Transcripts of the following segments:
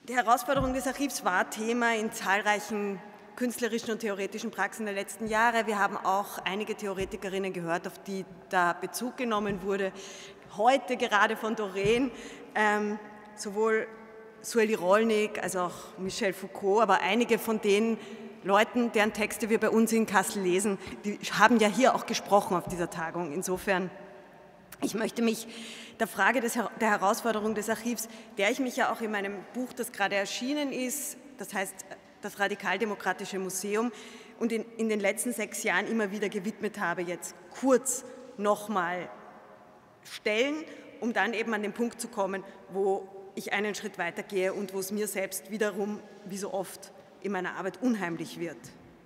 Die Herausforderung des Archivs war Thema in zahlreichen künstlerischen und theoretischen Praxen der letzten Jahre. Wir haben auch einige Theoretikerinnen gehört, auf die da Bezug genommen wurde. Heute gerade von Doreen, sowohl Sueli Rollnig als auch Michel Foucault, aber einige von den Leuten, deren Texte wir bei uns in Kassel lesen, die haben ja hier auch gesprochen auf dieser Tagung. Insofern, ich möchte mich der Frage der Herausforderung des Archivs, der ich mich ja auch in meinem Buch, das gerade erschienen ist, das heißt das Radikaldemokratische Museum, und in den letzten 6 Jahren immer wieder gewidmet habe, jetzt kurz nochmal stellen, um dann eben an den Punkt zu kommen, wo ich einen Schritt weitergehe und wo es mir selbst wiederum, wie so oft in meiner Arbeit, unheimlich wird.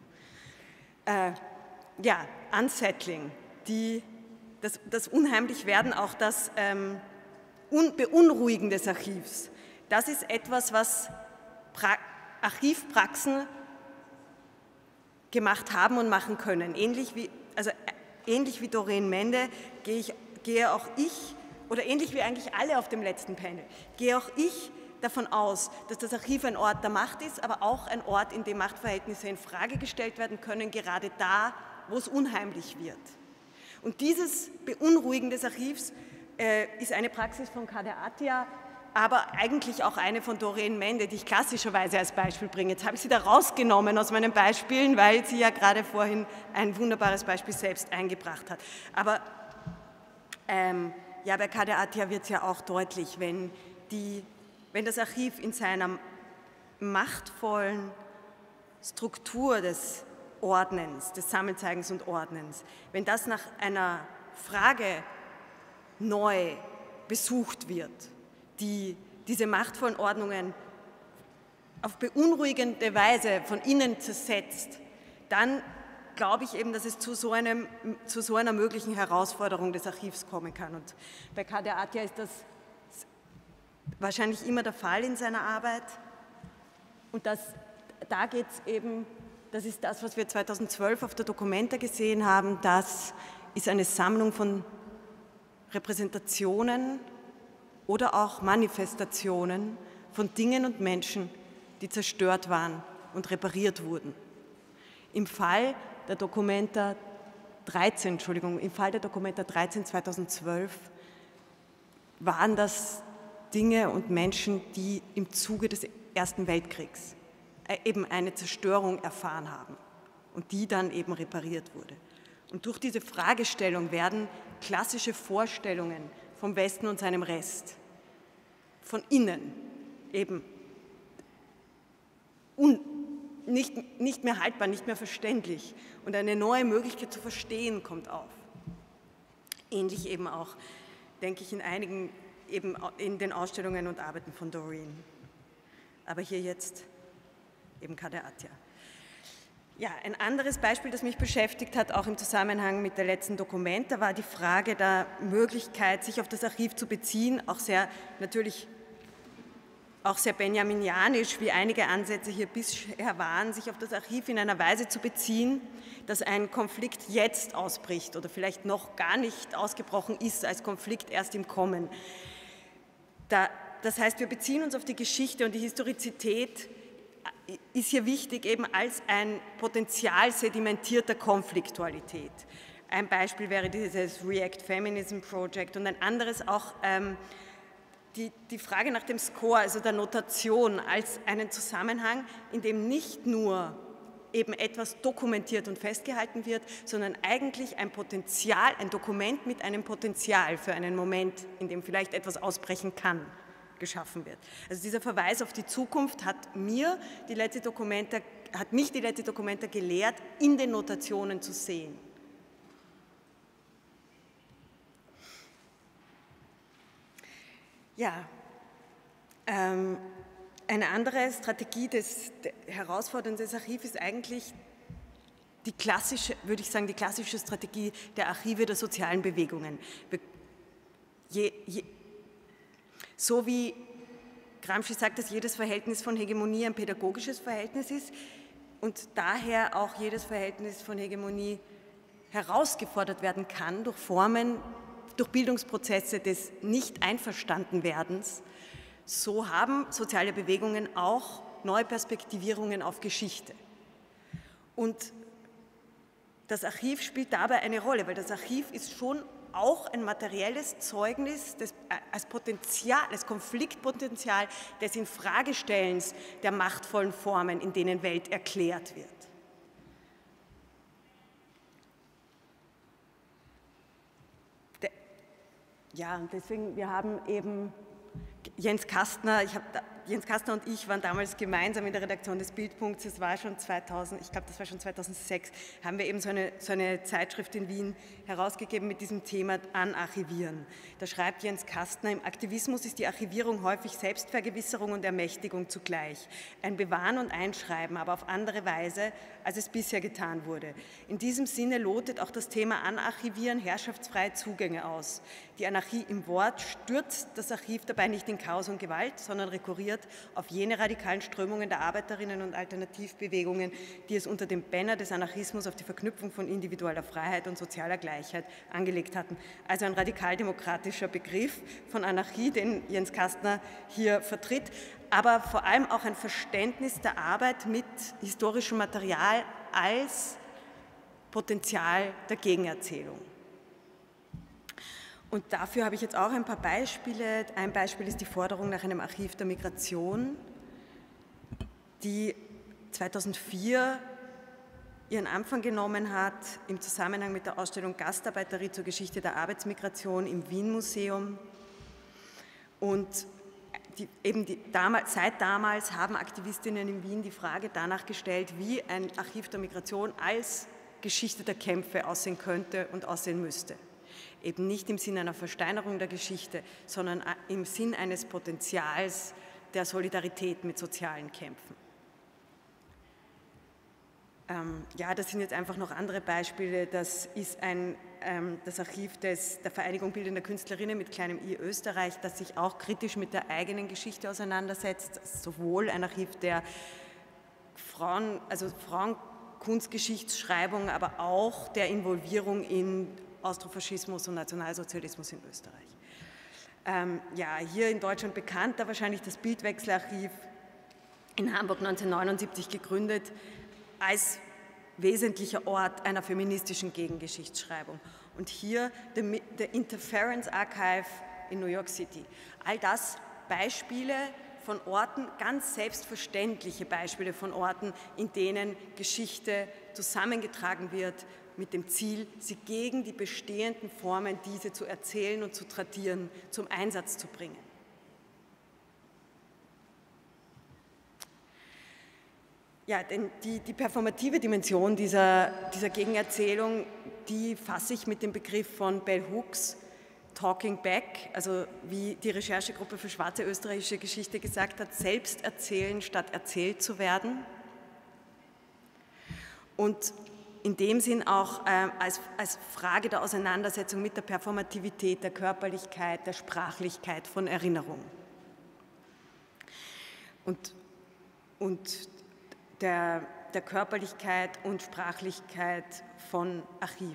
Ja, Unsettling, das Unheimlichwerden, auch das Beunruhigen des Archivs, das ist etwas, was Archivpraxen gemacht haben und machen können. Ähnlich wie Doreen Mende gehe auch ich, oder ähnlich wie eigentlich alle auf dem letzten Panel, gehe auch ich davon aus, dass das Archiv ein Ort der Macht ist, aber auch ein Ort, in dem Machtverhältnisse in Frage gestellt werden können, gerade da, wo es unheimlich wird. Und dieses Beunruhigen des Archivs ist eine Praxis von Kader Attia, aber eigentlich auch eine von Doreen Mende, die ich klassischerweise als Beispiel bringe. Jetzt habe ich sie da rausgenommen aus meinen Beispielen, weil sie ja gerade vorhin ein wunderbares Beispiel selbst eingebracht hat. Aber ja, bei Kader Attia wird es ja auch deutlich, wenn das Archiv in seiner machtvollen Struktur des Ordnens, des Sammelzeigens und Ordnens, wenn das nach einer Frage neu besucht wird, die diese machtvollen Ordnungen auf beunruhigende Weise von innen zersetzt, dann glaube ich eben, dass es zu so einer möglichen Herausforderung des Archivs kommen kann. Und bei Kader Attia ist das wahrscheinlich immer der Fall in seiner Arbeit. Und da geht es eben, das ist das, was wir 2012 auf der Documenta gesehen haben, das ist eine Sammlung von Repräsentationen oder auch Manifestationen von Dingen und Menschen, die zerstört waren und repariert wurden. Im Fall der Documenta 13 2012 waren das Dinge und Menschen, die im Zuge des Ersten Weltkriegs eben eine Zerstörung erfahren haben und die dann eben repariert wurde. Und durch diese Fragestellung werden klassische Vorstellungen vom Westen und seinem Rest von innen eben nicht mehr haltbar, nicht mehr verständlich und eine neue Möglichkeit zu verstehen kommt auf. Ähnlich eben auch, denke ich, in einigen, eben in den Ausstellungen und Arbeiten von Doreen. Aber hier jetzt eben Kader Attia. Ja, ein anderes Beispiel, das mich beschäftigt hat, auch im Zusammenhang mit der letzten Documenta, war die Frage der Möglichkeit, sich auf das Archiv zu beziehen, natürlich auch sehr benjaminianisch, wie einige Ansätze hier bisher waren, sich auf das Archiv in einer Weise zu beziehen, dass ein Konflikt jetzt ausbricht oder vielleicht noch gar nicht ausgebrochen ist, als Konflikt erst im Kommen. Das heißt, wir beziehen uns auf die Geschichte und die Historizität ist hier wichtig, eben als ein Potenzial sedimentierter Konfliktualität. Ein Beispiel wäre dieses React Feminism Project und ein anderes auch die Frage nach dem Score, also der Notation, als einen Zusammenhang, in dem nicht nur eben etwas dokumentiert und festgehalten wird, sondern eigentlich ein Potenzial, ein Dokument mit einem Potenzial für einen Moment, in dem vielleicht etwas ausbrechen kann, geschaffen wird. Also dieser Verweis auf die Zukunft hat mich die letzte Documenta gelehrt, in den Notationen zu sehen. Ja, eine andere Strategie der Herausforderung des Archivs ist eigentlich die klassische, würde ich sagen, die klassische Strategie der Archive der sozialen Bewegungen. So wie Gramsci sagt, dass jedes Verhältnis von Hegemonie ein pädagogisches Verhältnis ist und daher auch jedes Verhältnis von Hegemonie herausgefordert werden kann durch Formen, durch Bildungsprozesse des Nicht-Einverstandenwerdens, So haben soziale Bewegungen auch neue Perspektivierungen auf Geschichte. Und das Archiv spielt dabei eine Rolle, weil das Archiv ist schon auch ein materielles Zeugnis als Potenzial, als Konfliktpotenzial des Infragestellens der machtvollen Formen, in denen Welt erklärt wird. Ja, und deswegen, wir haben eben Jens Kastner und ich waren damals gemeinsam in der Redaktion des Bildpunkts, das war schon 2000, ich glaube, das war schon 2006, haben wir eben so eine Zeitschrift in Wien herausgegeben mit diesem Thema Anarchivieren. Da schreibt Jens Kastner, im Aktivismus ist die Archivierung häufig Selbstvergewisserung und Ermächtigung zugleich. Ein Bewahren und Einschreiben, aber auf andere Weise, als es bisher getan wurde. In diesem Sinne lotet auch das Thema Anarchivieren herrschaftsfreie Zugänge aus. Die Anarchie im Wort stürzt das Archiv dabei nicht in Chaos und Gewalt, sondern rekurriert auf jene radikalen Strömungen der Arbeiterinnen und Alternativbewegungen, die es unter dem Banner des Anarchismus auf die Verknüpfung von individueller Freiheit und sozialer Gleichheit angelegt hatten. Also ein radikaldemokratischer Begriff von Anarchie, den Jens Kastner hier vertritt, aber vor allem auch ein Verständnis der Arbeit mit historischem Material als Potenzial der Gegenerzählung. Und dafür habe ich jetzt auch ein paar Beispiele. Ein Beispiel ist die Forderung nach einem Archiv der Migration, die 2004 ihren Anfang genommen hat im Zusammenhang mit der Ausstellung Gastarbeiterie zur Geschichte der Arbeitsmigration im Wien-Museum. Und seit damals haben Aktivistinnen in Wien die Frage danach gestellt, wie ein Archiv der Migration als Geschichte der Kämpfe aussehen könnte und aussehen müsste. Eben nicht im Sinn einer Versteinerung der Geschichte, sondern im Sinn eines Potenzials der Solidarität mit sozialen Kämpfen. Ja, das sind jetzt einfach noch andere Beispiele. Das ist das Archiv der Vereinigung Bildender Künstlerinnen mit kleinem i Österreich, das sich auch kritisch mit der eigenen Geschichte auseinandersetzt. Sowohl ein Archiv der Frauenkunstgeschichtsschreibung, aber auch der Involvierung in Austrofaschismus und Nationalsozialismus in Österreich. Ja, hier in Deutschland bekannter wahrscheinlich das Bildwechselarchiv, in Hamburg 1979 gegründet, als wesentlicher Ort einer feministischen Gegengeschichtsschreibung. Und hier the Interference Archive in New York City. All das Beispiele von Orten, ganz selbstverständliche Beispiele von Orten, in denen Geschichte zusammengetragen wird, mit dem Ziel, sie gegen die bestehenden Formen, diese zu erzählen und zu tradieren, zum Einsatz zu bringen. Ja, denn die performative Dimension dieser Gegenerzählung, die fasse ich mit dem Begriff von Bell Hooks, Talking Back, also wie die Recherchegruppe für schwarze österreichische Geschichte gesagt hat, selbst erzählen statt erzählt zu werden. Und in dem Sinn auch als Frage der Auseinandersetzung mit der Performativität, der Körperlichkeit, der Sprachlichkeit von Erinnerung. Und der Körperlichkeit und Sprachlichkeit von Archiv.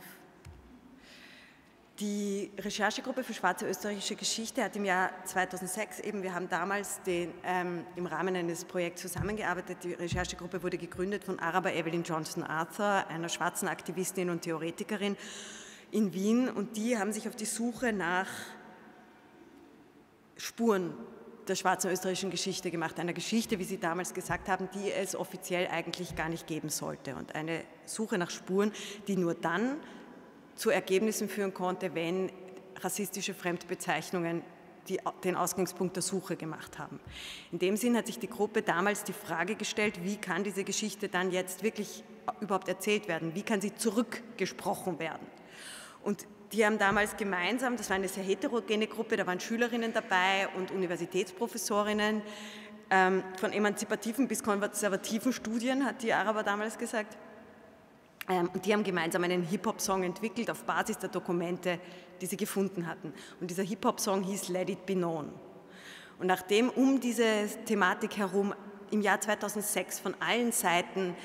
Die Recherchegruppe für schwarze österreichische Geschichte hat im Jahr 2006 wir haben damals im Rahmen eines Projekts zusammengearbeitet. Die Recherchegruppe wurde gegründet von Araba Evelyn Johnson Arthur, einer schwarzen Aktivistin und Theoretikerin in Wien, und die haben sich auf die Suche nach Spuren der schwarzen österreichischen Geschichte gemacht, einer Geschichte, wie sie damals gesagt haben, die es offiziell eigentlich gar nicht geben sollte, und eine Suche nach Spuren, die nur dann zu Ergebnissen führen konnte, wenn rassistische Fremdbezeichnungen den Ausgangspunkt der Suche gemacht haben. In dem Sinn hat sich die Gruppe damals die Frage gestellt, wie kann diese Geschichte dann jetzt wirklich überhaupt erzählt werden, wie kann sie zurückgesprochen werden. Und die haben damals gemeinsam, das war eine sehr heterogene Gruppe, da waren Schülerinnen dabei und Universitätsprofessorinnen von emanzipativen bis konservativen Studien, hat die Araba damals gesagt. Und die haben gemeinsam einen Hip-Hop-Song entwickelt auf Basis der Dokumente, die sie gefunden hatten. Und dieser Hip-Hop-Song hieß Let It Be Known. Und nachdem um diese Thematik herum im Jahr 2006 von allen Seiten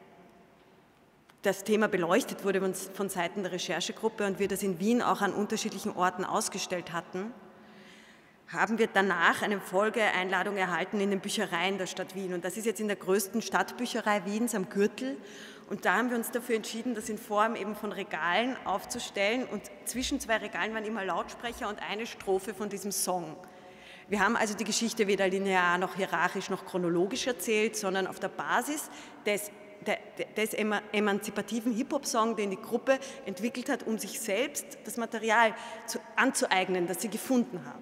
das Thema beleuchtet wurde von Seiten der Recherchegruppe und wir das in Wien auch an unterschiedlichen Orten ausgestellt hatten, haben wir danach eine Folgeeinladung erhalten in den Büchereien der Stadt Wien. Und das ist jetzt in der größten Stadtbücherei Wiens am Gürtel. Und da haben wir uns dafür entschieden, das in Form eben von Regalen aufzustellen. Und zwischen zwei Regalen waren immer Lautsprecher und eine Strophe von diesem Song. Wir haben also die Geschichte weder linear noch hierarchisch noch chronologisch erzählt, sondern auf der Basis des emanzipativen Hip-Hop-Song, den die Gruppe entwickelt hat, um sich selbst das Material anzueignen, das sie gefunden haben.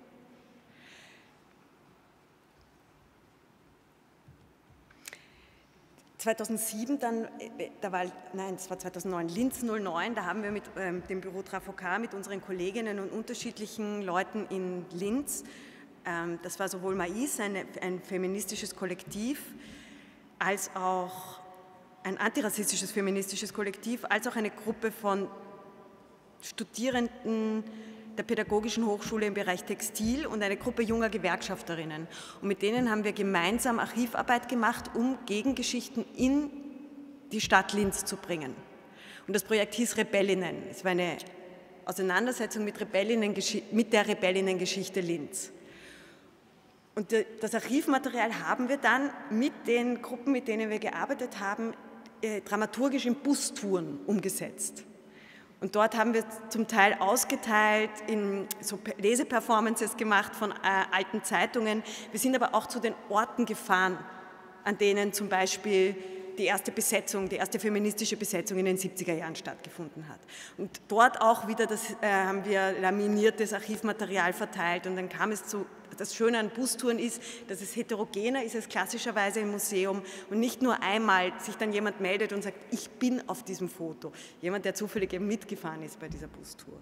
2007 dann, es war 2009, Linz 09, da haben wir mit dem Büro Trafo-K, mit unseren Kolleginnen und unterschiedlichen Leuten in Linz, das war sowohl Mais, ein feministisches Kollektiv, als auch ein antirassistisches feministisches Kollektiv, als auch eine Gruppe von Studierenden der Pädagogischen Hochschule im Bereich Textil und eine Gruppe junger Gewerkschafterinnen. Und mit denen haben wir gemeinsam Archivarbeit gemacht, um Gegengeschichten in die Stadt Linz zu bringen. Und das Projekt hieß Rebellinnen. Es war eine Auseinandersetzung mit der Rebellinnengeschichte Linz. Und das Archivmaterial haben wir dann mit den Gruppen, mit denen wir gearbeitet haben, dramaturgisch in Bustouren umgesetzt. Und dort haben wir zum Teil ausgeteilt, in so Leseperformances gemacht von alten Zeitungen. Wir sind aber auch zu den Orten gefahren, an denen zum Beispiel die erste feministische Besetzung in den 70er Jahren stattgefunden hat. Und dort auch wieder haben wir laminiertes Archivmaterial verteilt und dann kam es zu, das Schöne an Bustouren ist, dass es heterogener ist als klassischerweise im Museum und nicht nur einmal sich dann jemand meldet und sagt, ich bin auf diesem Foto. Jemand, der zufällig eben mitgefahren ist bei dieser Bustour.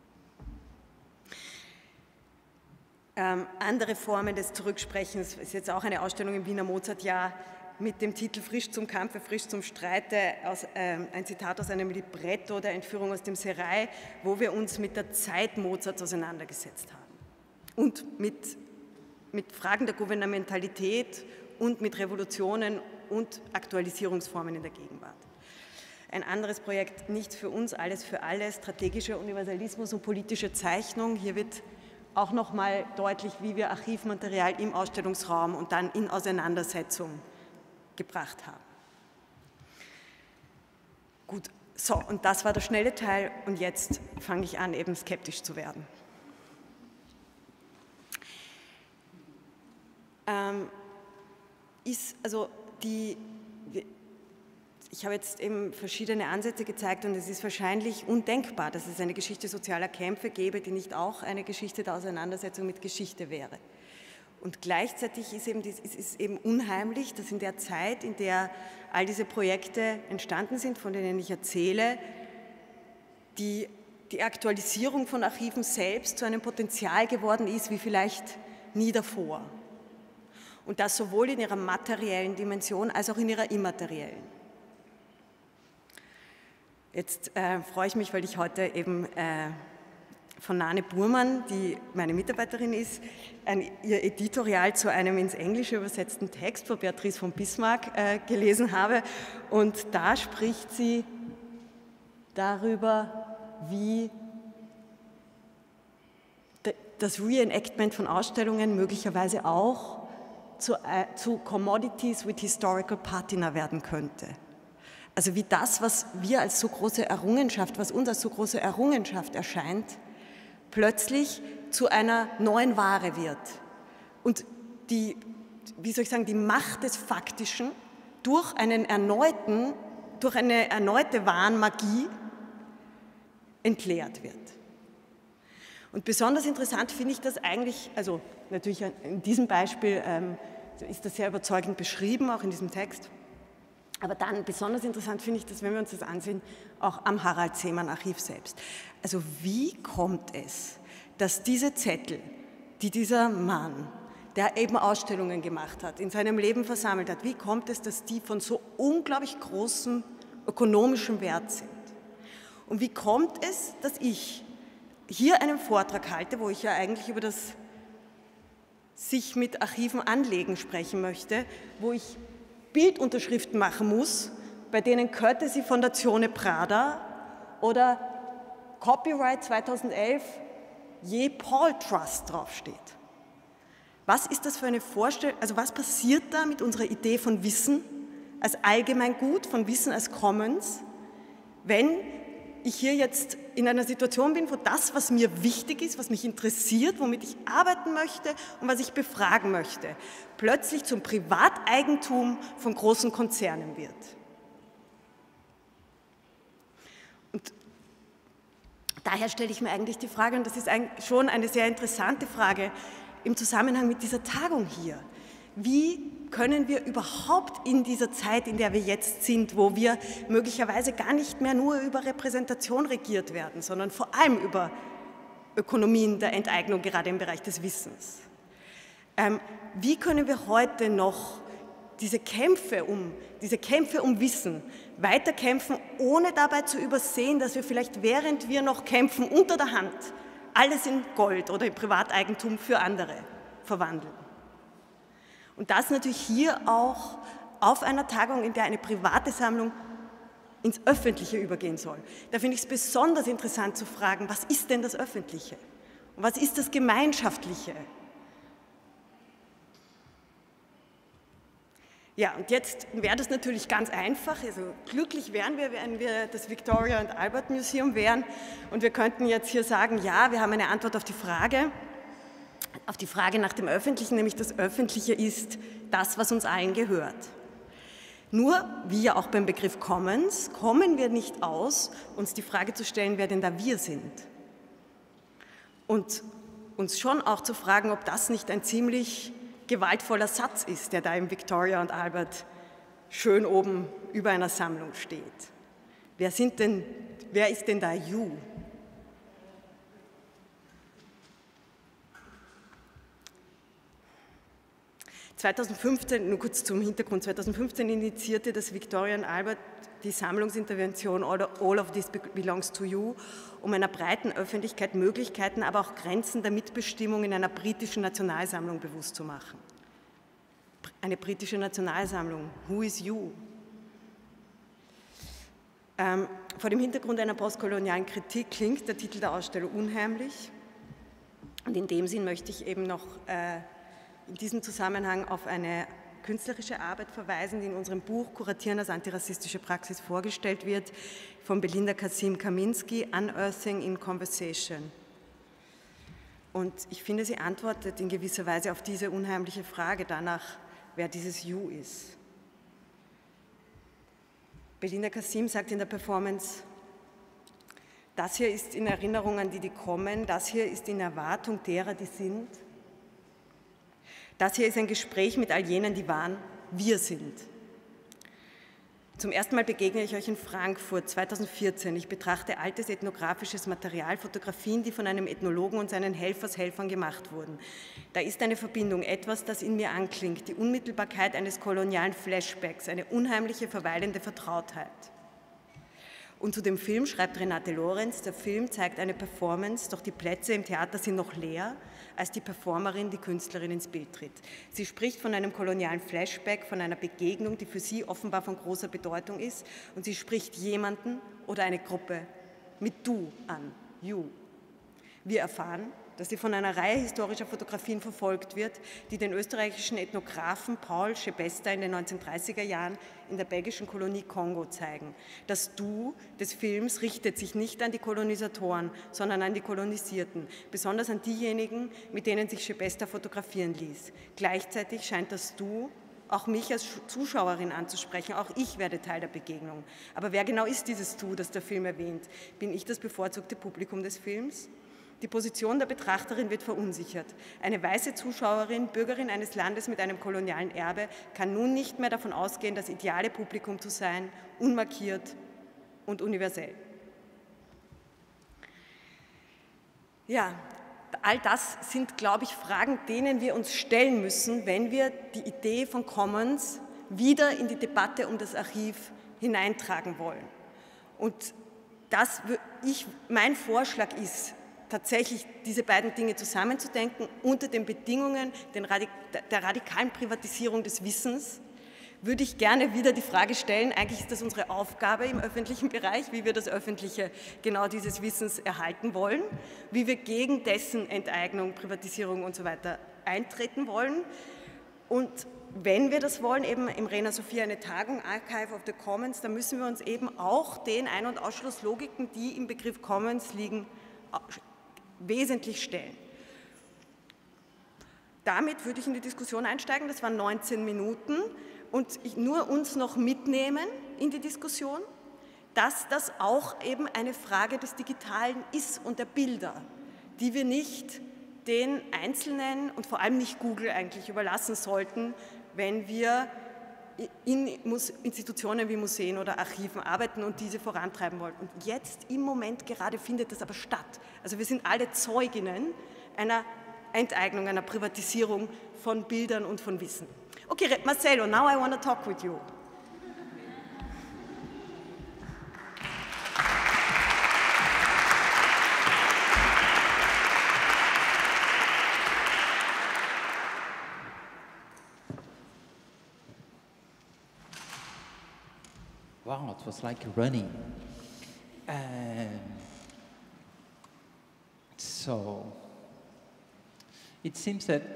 Andere Formen des Zurücksprechens ist jetzt auch eine Ausstellung im Wiener Mozartjahr mit dem Titel Frisch zum Kampfe, frisch zum Streite, ein Zitat aus einem Libretto der Entführung aus dem Serail, wo wir uns mit der Zeit Mozarts auseinandergesetzt haben und mit Fragen der Gouvernementalität und mit Revolutionen und Aktualisierungsformen in der Gegenwart. Ein anderes Projekt, Nichts für uns, alles für alle, strategischer Universalismus und politische Zeichnung. Hier wird auch nochmal deutlich, wie wir Archivmaterial im Ausstellungsraum und dann in Auseinandersetzung gebracht haben. Gut, so, und das war der schnelle Teil und jetzt fange ich an, eben skeptisch zu werden. Ich habe jetzt eben verschiedene Ansätze gezeigt und es ist wahrscheinlich undenkbar, dass es eine Geschichte sozialer Kämpfe gäbe, die nicht auch eine Geschichte der Auseinandersetzung mit Geschichte wäre. Und gleichzeitig ist es eben unheimlich, dass in der Zeit, in der all diese Projekte entstanden sind, von denen ich erzähle, die Aktualisierung von Archiven selbst zu einem Potenzial geworden ist, wie vielleicht nie davor. Und das sowohl in ihrer materiellen Dimension als auch in ihrer immateriellen. Jetzt freue ich mich, weil ich heute eben von Nane Burmann, die meine Mitarbeiterin ist, ihr Editorial zu einem ins Englische übersetzten Text von Beatrice von Bismarck gelesen habe. Und da spricht sie darüber, wie das Reenactment von Ausstellungen möglicherweise auch zu Commodities with Historical Patina werden könnte. Also wie das, was wir als so große Errungenschaft, was uns als so große Errungenschaft erscheint, plötzlich zu einer neuen Ware wird. Und die Macht des Faktischen durch eine erneute Wahnmagie entleert wird. Und besonders interessant finde ich das eigentlich, also natürlich in diesem Beispiel ist das sehr überzeugend beschrieben, auch in diesem Text, aber dann besonders interessant finde ich das, wenn wir uns das ansehen, auch am Harald Seemann Archiv selbst. Also wie kommt es, dass diese Zettel, die dieser Mann, der eben Ausstellungen gemacht hat, in seinem Leben versammelt hat, wie kommt es, dass die von so unglaublich großem ökonomischem Wert sind? Und wie kommt es, dass ich hier einen Vortrag halte, wo ich ja eigentlich über das sich mit Archiven anlegen sprechen möchte, wo ich Bildunterschriften machen muss, bei denen Courtesy Fondazione Prada oder Copyright 2011 je Paul Trust draufsteht. Was ist das für eine Vorstellung, also was passiert da mit unserer Idee von Wissen als Allgemeingut, von Wissen als Commons, wenn ich hier jetzt in einer Situation bin, wo das, was mir wichtig ist, was mich interessiert, womit ich arbeiten möchte und was ich befragen möchte, plötzlich zum Privateigentum von großen Konzernen wird. Und daher stelle ich mir eigentlich die Frage, und das ist schon eine sehr interessante Frage im Zusammenhang mit dieser Tagung hier, wie können wir überhaupt in dieser Zeit, in der wir jetzt sind, wo wir möglicherweise gar nicht mehr nur über Repräsentation regiert werden, sondern vor allem über Ökonomien der Enteignung, gerade im Bereich des Wissens. Wie können wir heute noch diese Kämpfe um Wissen weiterkämpfen, ohne dabei zu übersehen, dass wir vielleicht, während wir noch kämpfen, unter der Hand alles in Gold oder in Privateigentum für andere verwandeln? Und das natürlich hier auch auf einer Tagung, in der eine private Sammlung ins Öffentliche übergehen soll. Da finde ich es besonders interessant zu fragen, was ist denn das Öffentliche? Und was ist das Gemeinschaftliche? Ja, und jetzt wäre das natürlich ganz einfach, also glücklich wären wir, wenn wir das Victoria and Albert Museum wären und wir könnten jetzt hier sagen, ja, wir haben eine Antwort auf die Frage nach dem Öffentlichen, nämlich das Öffentliche ist das, was uns allen gehört. Nur, wie ja auch beim Begriff Commons, kommen wir nicht aus, uns die Frage zu stellen, wer denn da wir sind. Und uns schon auch zu fragen, ob das nicht ein ziemlich gewaltvoller Satz ist, der da im Victoria und Albert schön oben über einer Sammlung steht. Wer ist denn da you? Nur kurz zum Hintergrund, 2015 initiierte das Victoria and Albert die Sammlungsintervention All of This Belongs to You, um einer breiten Öffentlichkeit Möglichkeiten, aber auch Grenzen der Mitbestimmung in einer britischen Nationalsammlung bewusst zu machen. Eine britische Nationalsammlung, who is you? Vor dem Hintergrund einer postkolonialen Kritik klingt der Titel der Ausstellung unheimlich. Und in dem Sinn möchte ich eben noch in diesem Zusammenhang auf eine künstlerische Arbeit verweisen, die in unserem Buch Kuratieren als antirassistische Praxis vorgestellt wird, von Belinda Kasim-Kaminski, Unearthing in Conversation. Und ich finde, sie antwortet in gewisser Weise auf diese unheimliche Frage danach, wer dieses You ist. Belinda Kasim sagt in der Performance, das hier ist in Erinnerung an die, die kommen, das hier ist in Erwartung derer, die sind. Das hier ist ein Gespräch mit all jenen, die waren, wir sind. Zum ersten Mal begegne ich euch in Frankfurt 2014. Ich betrachte altes ethnografisches Material, Fotografien, die von einem Ethnologen und seinen Helfershelfern gemacht wurden. Da ist eine Verbindung, etwas, das in mir anklingt, die Unmittelbarkeit eines kolonialen Flashbacks, eine unheimliche, verweilende Vertrautheit. Und zu dem Film schreibt Renate Lorenz, der Film zeigt eine Performance, doch die Plätze im Theater sind noch leer, als die Performerin, die Künstlerin ins Bild tritt. Sie spricht von einem kolonialen Flashback, von einer Begegnung, die für sie offenbar von großer Bedeutung ist, und sie spricht jemanden oder eine Gruppe mit Du an, You. Wir erfahren, dass sie von einer Reihe historischer Fotografien verfolgt wird, die den österreichischen Ethnographen Paul Schebesta in den 1930er Jahren in der belgischen Kolonie Kongo zeigen. Das Du des Films richtet sich nicht an die Kolonisatoren, sondern an die Kolonisierten, besonders an diejenigen, mit denen sich Schebesta fotografieren ließ. Gleichzeitig scheint das Du auch mich als Zuschauerin anzusprechen. Auch ich werde Teil der Begegnung. Aber wer genau ist dieses Du, das der Film erwähnt? Bin ich das bevorzugte Publikum des Films? Die Position der Betrachterin wird verunsichert. Eine weiße Zuschauerin, Bürgerin eines Landes mit einem kolonialen Erbe, kann nun nicht mehr davon ausgehen, das ideale Publikum zu sein, unmarkiert und universell. Ja, all das sind, glaube ich, Fragen, denen wir uns stellen müssen, wenn wir die Idee von Commons wieder in die Debatte um das Archiv hineintragen wollen. Und mein Vorschlag ist, tatsächlich diese beiden Dinge zusammenzudenken unter den Bedingungen der radikalen Privatisierung des Wissens, würde ich gerne wieder die Frage stellen, eigentlich ist das unsere Aufgabe im öffentlichen Bereich, wie wir das Öffentliche genau dieses Wissens erhalten wollen, wie wir gegen dessen Enteignung, Privatisierung und so weiter eintreten wollen. Und wenn wir das wollen, eben im Rena Sophia eine Tagung, Archive of the Commons, dann müssen wir uns eben auch den Ein- und Ausschlusslogiken, die im Begriff Commons liegen, wesentlich stellen. Damit würde ich in die Diskussion einsteigen, das waren 19 Minuten. Und nur uns noch mitnehmen in die Diskussion, dass das auch eben eine Frage des Digitalen ist und der Bilder, die wir nicht den Einzelnen und vor allem nicht Google eigentlich überlassen sollten, wenn wir in Institutionen wie Museen oder Archiven arbeiten und diese vorantreiben wollen. Und jetzt im Moment gerade findet das aber statt. Also wir sind alle Zeuginnen einer Enteignung, einer Privatisierung von Bildern und von Wissen. Okay, Marcelo, now I want to talk with you. Wow, it was like running. So, it seems that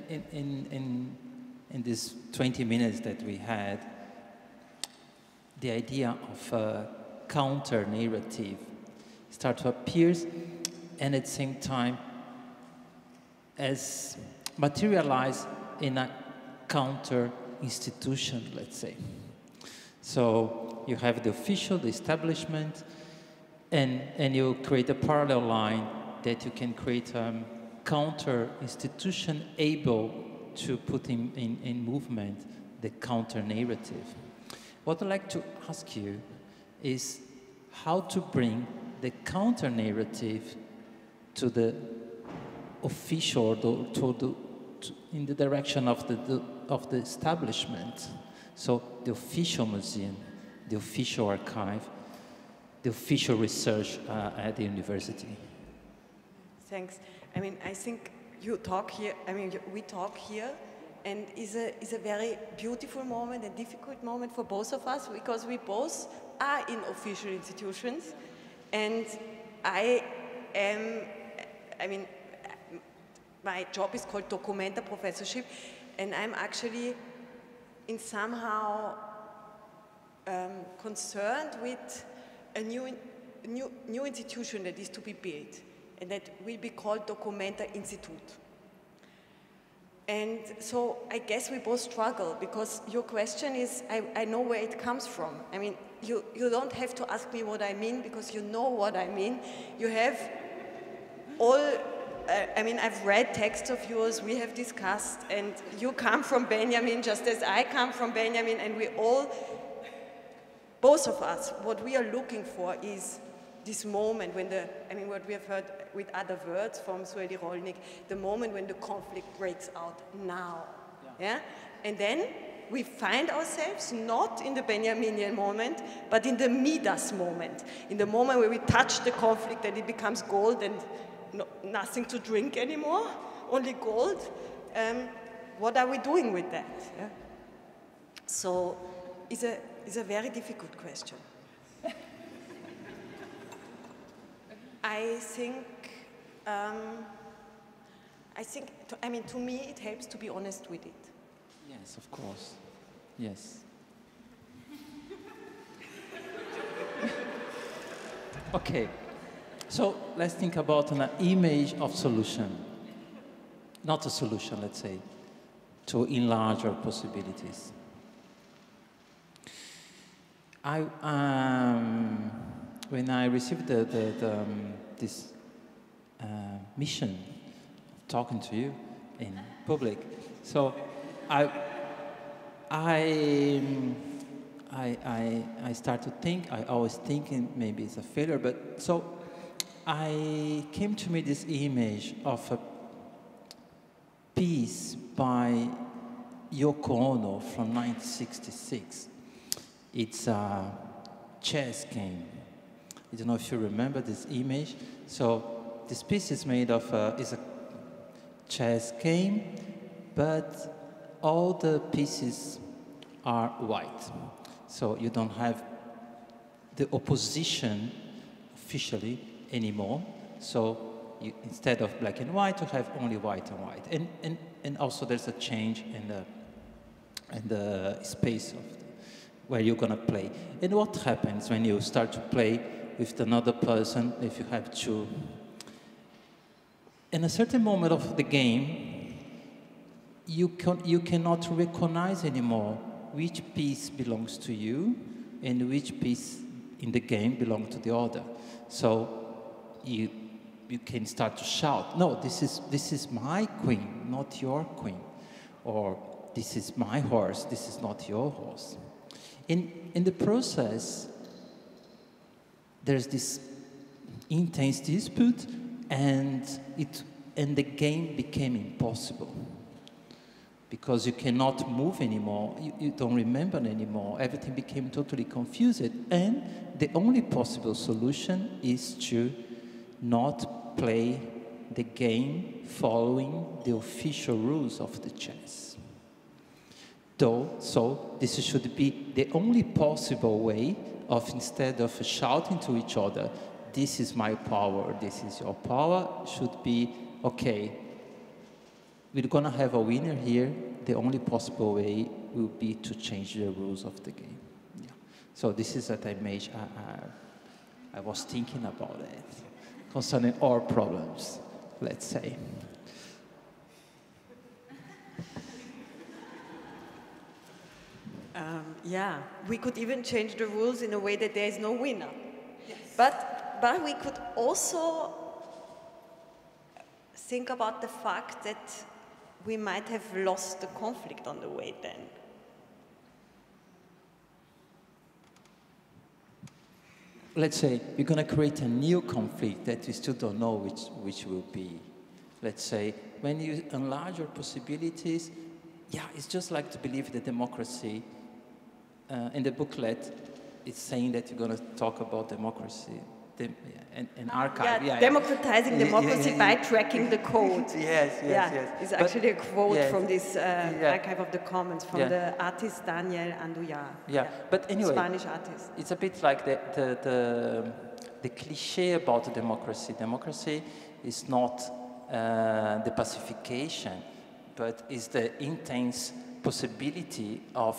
in these 20 minutes that we had, the idea of a counter-narrative starts to appear, and at the same time as materialized in a counter-institution, let's say. So you have the official, the establishment, and you create a parallel line that you can create a counter-institution able to put in movement the counter-narrative. What I'd like to ask you is how to bring the counter-narrative to the official, in the direction of the establishment. So the official museum, the official archive, the official research at the university. Thanks. I mean, I think you talk here, I mean, we talk here, and is a very beautiful moment, a difficult moment for both of us, because we both are in official institutions, and I mean, my job is called Documenta Professorship, and I'm actually in somehow concerned with a new institution that is to be built, and that will be called Documenta Institute. And so I guess we both struggle, because your question is, I know where it comes from. I mean, you don't have to ask me what I mean, because you know what I mean. You have all, I mean, I've read texts of yours, we have discussed, and you come from Benjamin just as I come from Benjamin, and we all, both of us, what we are looking for is this moment when I mean, what we have heard with other words from Sueli Rolnik, the moment when the conflict breaks out now, yeah? And then we find ourselves not in the Benjaminian moment, but in the Midas moment, in the moment where we touch the conflict and it becomes gold and nothing to drink anymore, only gold. What are we doing with that? Yeah? So it's a very difficult question. I think, I mean, to me, it helps to be honest with it. Yes, of course. Yes. Okay. So let's think about an image of solution. Not a solution, let's say, to enlarge our possibilities. When I received this mission of talking to you in public, so I started to think. I always thinking maybe it's a failure, but so I came to me this image of a piece by Yoko Ono from 1966. It's a chess game. I don't know if you remember this image. So this piece is made of is a chess game, but all the pieces are white. So you don't have the opposition officially anymore. So instead of black and white, you have only white and white. And also there's a change in the space of where you're going to play. And what happens when you start to play with another person, if you have to? In a certain moment of the game, you cannot recognize anymore which piece belongs to you and which piece in the game belongs to the other. So you can start to shout, no, this is my queen, not your queen. Or this is my horse, this is not your horse. In the process, there's this intense dispute, and the game became impossible. Because you cannot move anymore, you don't remember anymore, everything became totally confused, and the only possible solution is to not play the game following the official rules of the chess. So this should be the only possible way of, instead of shouting to each other, this is my power, this is your power, should be, okay, we're going to have a winner here. The only possible way will be to change the rules of the game. Yeah. So this is that image I was thinking about it, concerning our problems, let's say. Yeah, we could even change the rules in a way that there is no winner. Yes. But we could also think about the fact that we might have lost the conflict on the way then. Let's say we're going to create a new conflict that we still don't know which will be. Let's say when you enlarge your possibilities, yeah, it's just like to believe that democracy. In the booklet, it's saying that you're going to talk about democracy and archive. Yeah, democratizing democracy by tracking the code. Yes. It's actually a quote from this Archive of the Commons from the artist Daniel Andújar. Yeah, but anyway, Spanish artist. It's a bit like the cliché about democracy. Democracy is not the pacification, but is the intense possibility of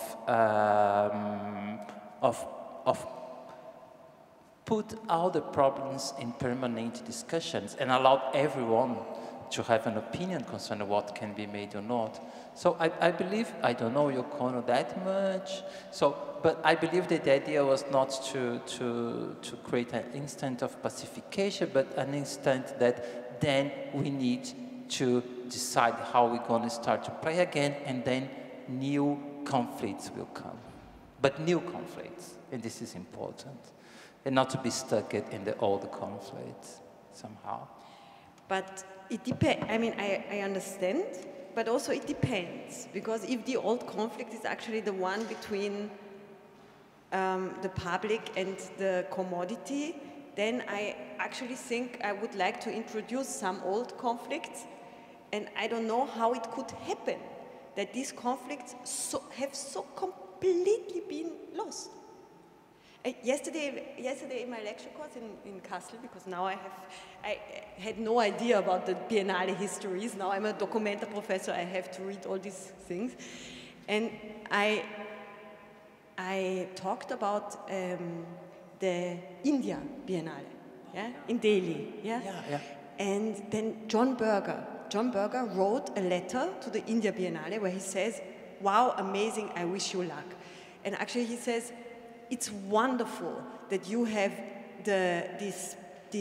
put all the problems in permanent discussions and allow everyone to have an opinion concerning what can be made or not. So I believe, I don't know Yoko that much, but I believe that the idea was not to create an instant of pacification, but an instant that then we need to decide how we're going to start to play again, and then new conflicts will come. But new conflicts, and this is important, and not to be stuck in the old conflicts somehow. But it depends. I mean, I understand, but also it depends, because if the old conflict is actually the one between the public and the commodity, then I actually think I would like to introduce some old conflicts, and I don't know how it could happen that these conflicts have so completely been lost. Yesterday in my lecture course in Kassel, because now I had no idea about the Biennale histories. Now I'm a Documenta professor, I have to read all these things. And I talked about the India Biennale, in Delhi. Yeah. And then John Berger wrote a letter to the India Biennale where he says, wow, amazing, I wish you luck. And actually he says, it's wonderful that you have this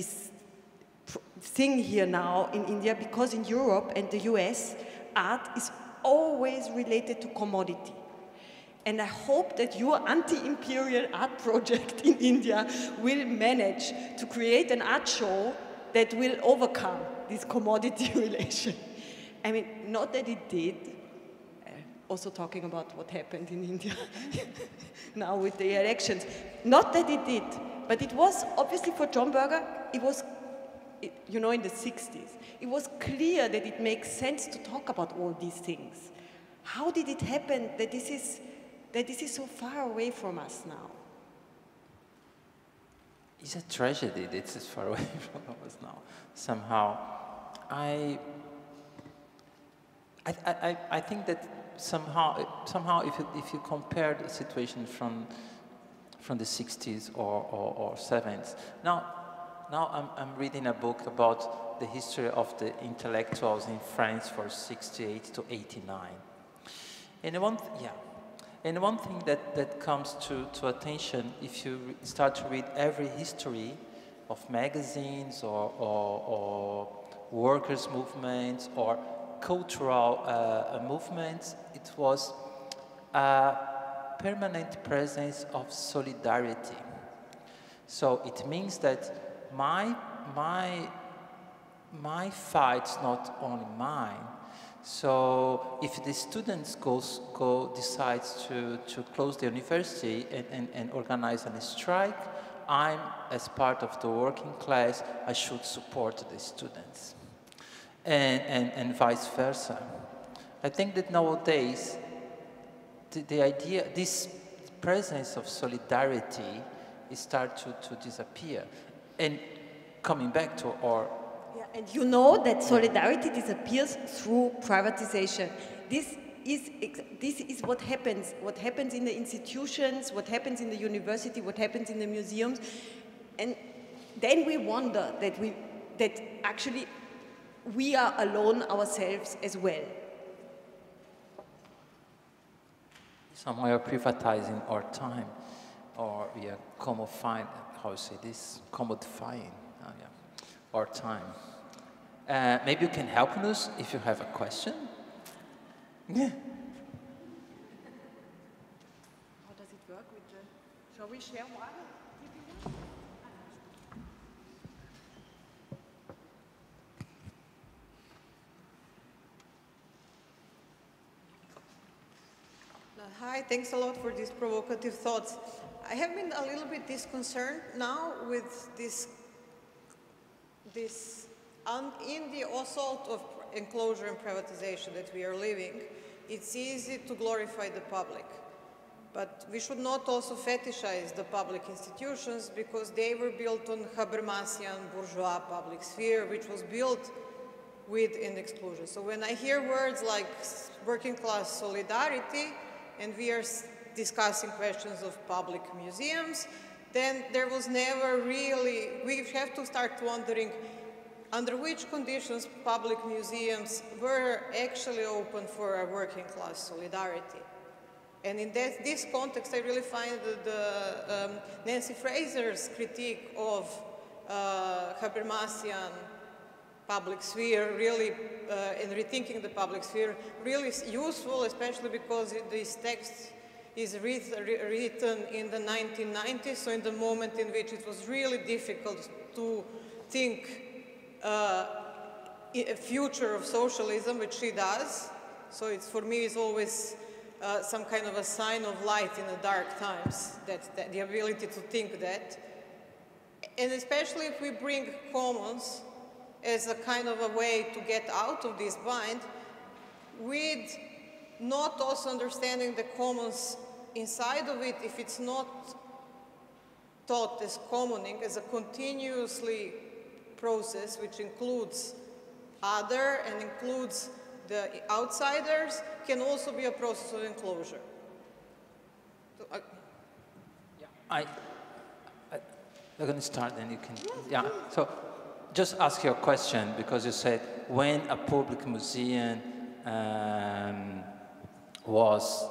thing here now in India, because in Europe and the US, art is always related to commodity. And I hope that your anti-imperial art project in India will manage to create an art show that will overcome this commodity relation. I mean, not that it did, also talking about what happened in India now with the elections. Not that it did, but it was obviously for John Berger, it was, you know, in the 60s, it was clear that it makes sense to talk about all these things. How did it happen that this is that this is so far away from us now. It's a tragedy that it's far away from us now. Somehow, I think that somehow if you compare the situation from the 60s or 70s, now I'm reading a book about the history of the intellectuals in France for 68 to 89, and one thing that comes to attention if you start to read every history of magazines or workers' movements or cultural movements, it was a permanent presence of solidarity. So it means that my fight's not only mine. So if the students decides to close the university and organize a strike, I'm, as part of the working class, I should support the students. And vice versa. I think that nowadays, the idea, this presence of solidarity is start to disappear. And coming back to our... Yeah, and you know that solidarity disappears through privatization. This is what happens in the institutions, what happens in the university, what happens in the museums. And then we wonder that actually we are alone ourselves as well. Somehow we are privatizing our time, or we are commodifying, how you say this? Commodifying our time. Maybe you can help us if you have a question. Yeah. How does it work with the... Shall we share one? Hi, thanks a lot for these provocative thoughts. I have been a little bit disconcerted now with this in the assault of enclosure and privatization that we are living. It's easy to glorify the public, but we should not also fetishize the public institutions because they were built on Habermasian bourgeois public sphere, which was built with an exclusion. So when I hear words like working class solidarity, and we are discussing questions of public museums, then there was never really, we have to start wondering under which conditions public museums were actually open for a working class solidarity. And in this context, I really find the Nancy Fraser's critique of Habermasian public sphere really, in rethinking the public sphere, really useful, especially because this text is written in the 1990s, so in the moment in which it was really difficult to think a future of socialism, which she does. So it's, for me, it's always some kind of a sign of light in the dark times, that the ability to think that. And especially if we bring commons as a kind of a way to get out of this bind, with not also understanding the commons inside of it, if it's not taught as commoning, as a continuously process which includes other and includes the outsiders, can also be a process of enclosure. So, I'm going to start, then you can. Yeah. So, just ask your question, because you said when a public museum was,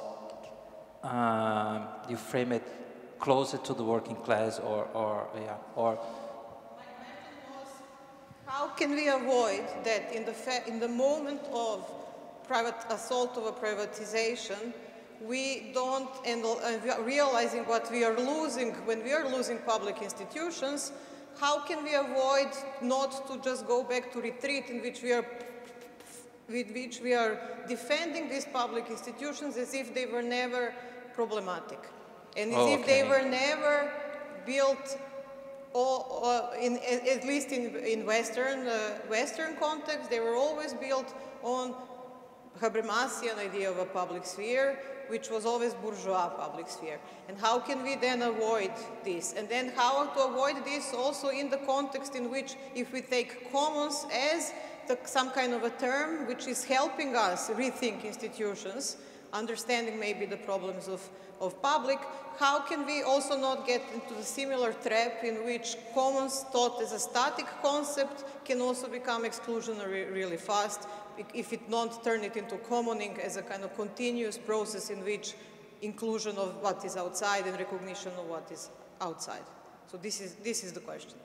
you frame it closer to the working class, or. My question was, how can we avoid that in the moment of assault of a privatization, we don't, and realizing what we are losing when we are losing public institutions, how can we avoid not to just go back to retreat in which we are defending these public institutions as if they were never problematic, and as if they were never built, at least in Western context, they were always built on Habermasian idea of a public sphere, which was always bourgeois public sphere. And how can we then avoid this? And then how to avoid this also in the context in which, if we take commons as some kind of a term which is helping us rethink institutions, understanding maybe the problems of public, how can we also not get into the similar trap in which commons thought as a static concept can also become exclusionary really fast if it not turn it into commoning as a kind of continuous process in which inclusion of what is outside and recognition of what is outside. So this is the question.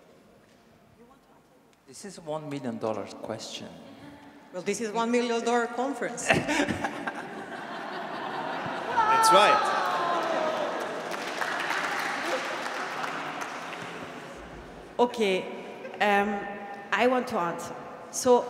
This is $1 million question. Well, this is $1 million conference. That's right. Okay, I want to answer. So,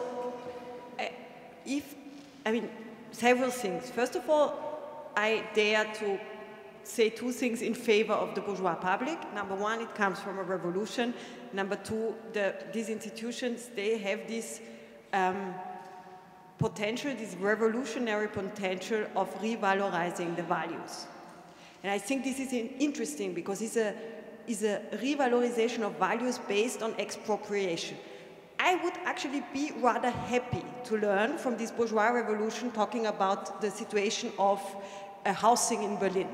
several things. First of all, I dare to say two things in favor of the bourgeois public. Number one, it comes from a revolution. Number two, these institutions, they have this potential, this revolutionary potential of revalorizing the values. And I think this is interesting because it's a revalorization of values based on expropriation. I would actually be rather happy to learn from this bourgeois revolution talking about the situation of housing in Berlin.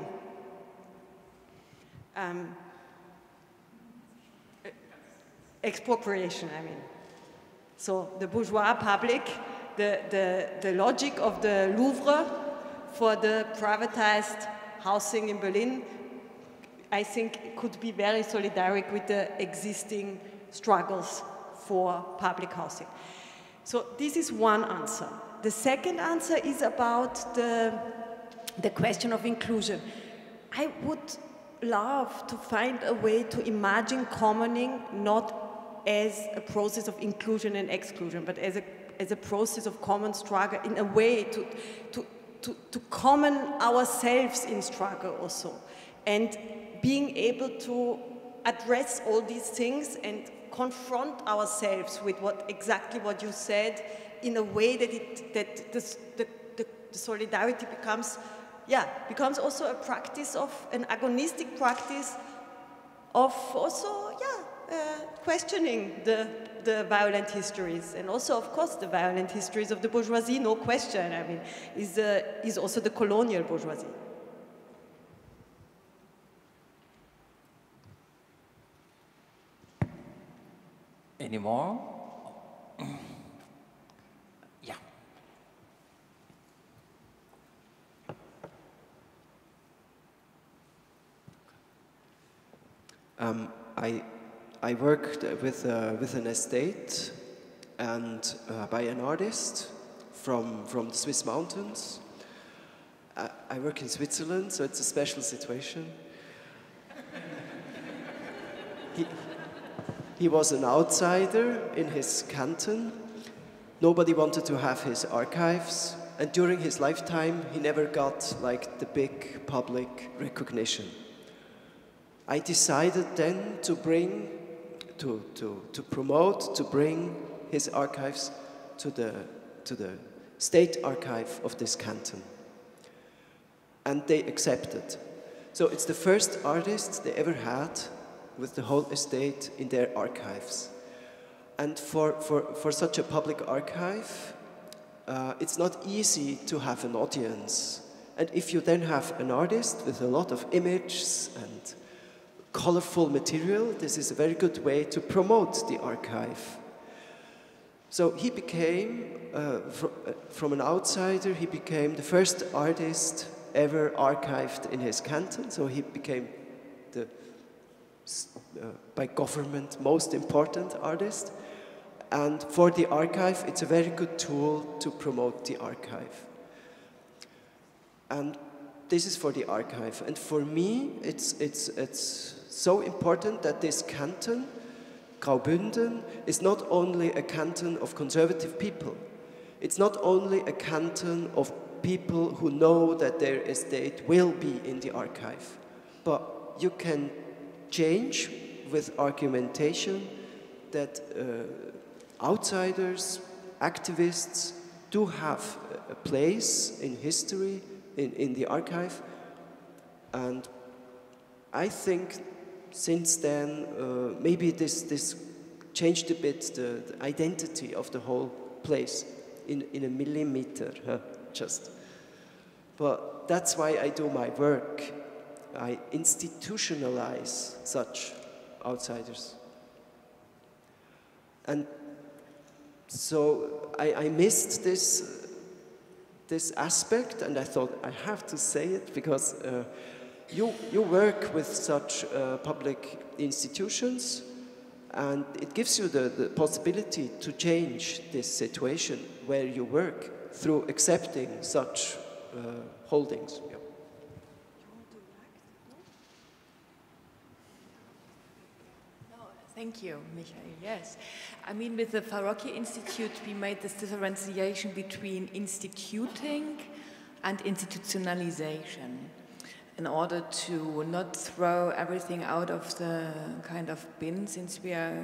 Expropriation, I mean. So the bourgeois public, the logic of the Louvre for the privatized housing in Berlin, I think could be very solidaric with the existing struggles for public housing. So this is one answer. The second answer is about the question of inclusion. I would love to find a way to imagine commoning not as a process of inclusion and exclusion, but as a process of common struggle, in a way to common ourselves in struggle also, and being able to address all these things and confront ourselves with exactly what you said, in a way that the solidarity becomes also a practice of an agonistic practice of also questioning the violent histories, and also of course the violent histories of the bourgeoisie, no question. I mean, is also the colonial bourgeoisie. Any more? Yeah. I worked with an estate and by an artist from the Swiss mountains. I work in Switzerland, so it's a special situation. He was an outsider in his canton. Nobody wanted to have his archives, and during his lifetime, he never got like the big public recognition. I decided then to bring his archives to the state archive of this canton. And they accepted. So it's the first artist they ever had with the whole estate in their archives. And for such a public archive, it's not easy to have an audience. And if you then have an artist with a lot of images and colorful material, this is a very good way to promote the archive. So he became, from an outsider, he became the first artist ever archived in his canton. So he became the, by government, most important artist. And for the archive, it's a very good tool to promote the archive. And this is for the archive. And for me, it's so important that this canton, Graubünden, is not only a canton of conservative people. It's not only a canton of people who know that their estate will be in the archive. But you can change with argumentation that outsiders, activists do have a place in history in the archive. And I think since then, maybe this changed a bit the identity of the whole place in a millimeter, just. But that's why I do my work. I institutionalize such outsiders. And so I missed this aspect, and I thought I have to say it because you work with such public institutions, and it gives you the possibility to change this situation where you work through accepting such holdings. Yeah. Thank you, Michael. Yes. I mean, with the Farocki Institute, we made this differentiation between instituting and institutionalization in order to not throw everything out of the kind of bin, since we are,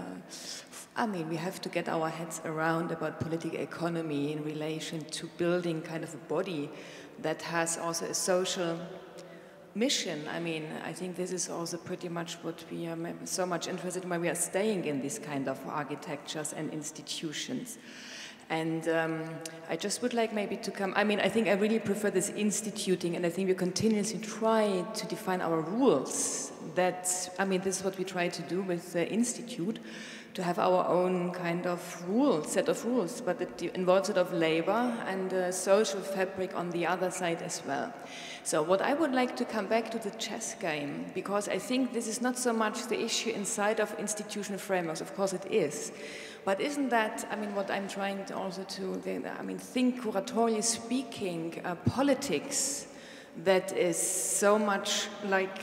I mean, we have to get our heads around about political economy in relation to building kind of a body that has also a social mission. I mean, I think this is also pretty much what we are so much interested in, why we are staying in this kind of architectures and institutions. And I just would like maybe to come, I mean, I think I really prefer this instituting, and I think we continuously try to define our rules. That, I mean, this is what we try to do with the Institute, to have our own kind of rules, set of rules, but it involves sort of labor and social fabric on the other side as well. So what I would like to come back to the chess game, because I think this is not so much the issue inside of institutional frameworks, of course it is, but isn't that, I mean, what I'm trying to also to, I mean, think curatorially speaking, politics that is so much like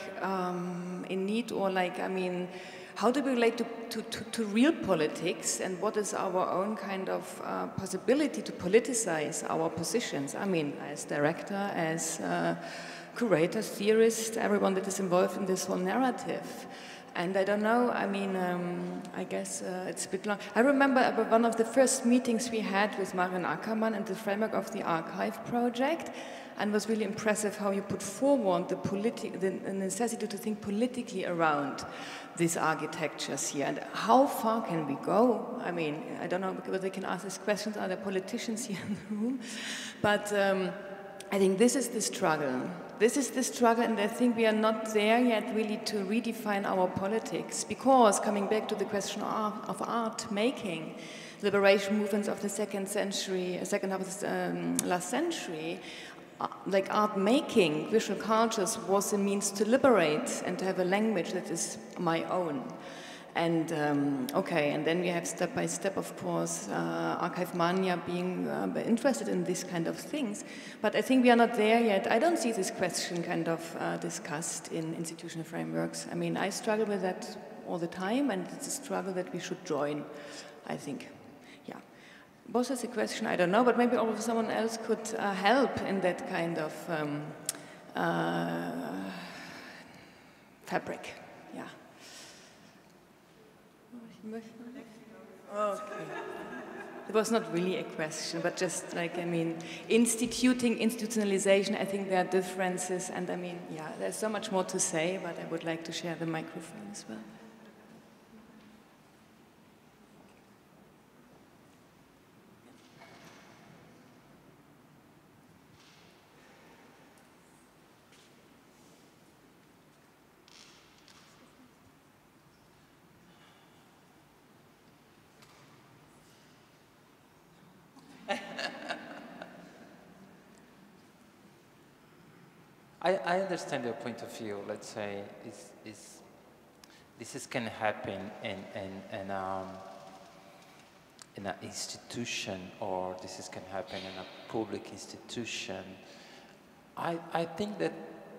in need, or like, I mean, how do we relate to real politics, and what is our own kind of possibility to politicize our positions? I mean, as director, as curator, theorist, everyone that is involved in this whole narrative. And I don't know, I mean, I guess it's a bit long. I remember one of the first meetings we had with Marion Ackermann in the framework of the archive project, and was really impressive how you put forward the necessity to think politically around these architectures here, and how far can we go? I mean, I don't know whether they can ask these questions, are there politicians here in the room? But I think this is the struggle. This is the struggle, and I think we are not there yet really to redefine our politics, because coming back to the question of art making, liberation movements of the second half of the last century, like art making, visual cultures was a means to liberate and to have a language that is my own. And okay, and then we have step by step, of course, Archive Mania being interested in these kind of things. But I think we are not there yet. I don't see this question kind of discussed in institutional frameworks. I mean, I struggle with that all the time, and it's a struggle that we should join, I think. Yeah. Was this a question? I don't know, but maybe also someone else could help in that kind of fabric. Yeah. Okay. It was not really a question, but just like, I mean, institutionalization, I think there are differences, and I mean, yeah, there's so much more to say, but I would like to share the microphone as well. I understand your point of view. Let's say this can happen in an institution, or this can happen in a public institution. I think that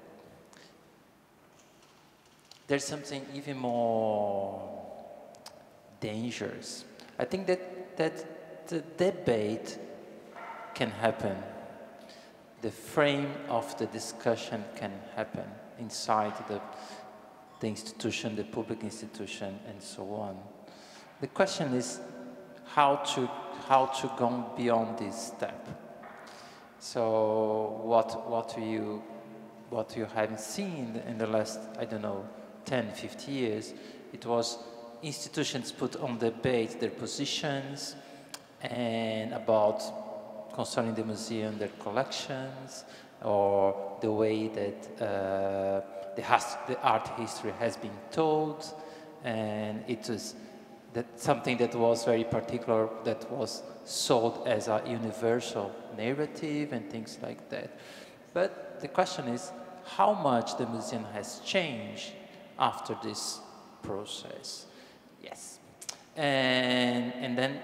there's something even more dangerous. I think that the debate can happen. The frame of the discussion can happen inside the institution, the public institution, and so on. The question is how to go beyond this step. So what you have seen in the last, I don't know, 10, 50 years, it was institutions put on debate their positions and about concerning the museum, their collections, or the way that the art history has been told, and it was something that was very particular, that was sold as a universal narrative and things like that. But the question is how much the museum has changed after this process. Yes. And then